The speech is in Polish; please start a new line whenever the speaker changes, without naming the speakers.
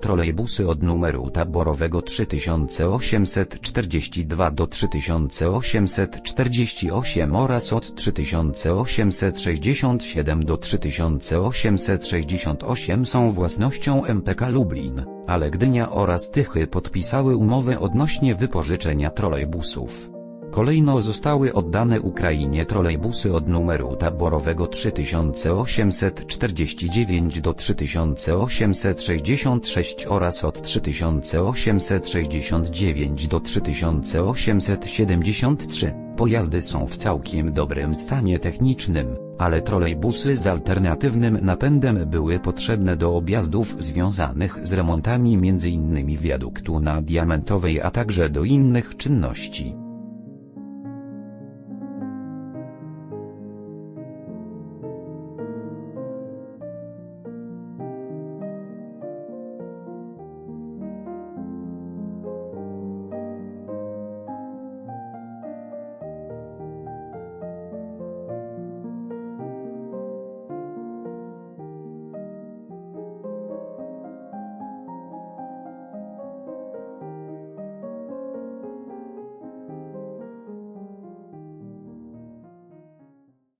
trolejbusy od numeru taborowego 3842 do 3848 oraz od 3867 do 3868 są własnością MPK Lublin, ale Gdynia oraz Tychy podpisały umowę odnośnie wypożyczenia trolejbusów. Kolejno zostały oddane Ukrainie trolejbusy od numeru taborowego 3849 do 3866 oraz od 3869 do 3873. Pojazdy są w całkiem dobrym stanie technicznym, ale trolejbusy z alternatywnym napędem były potrzebne do objazdów związanych z remontami m.in. wiaduktu na Diamentowej, a także do innych czynności.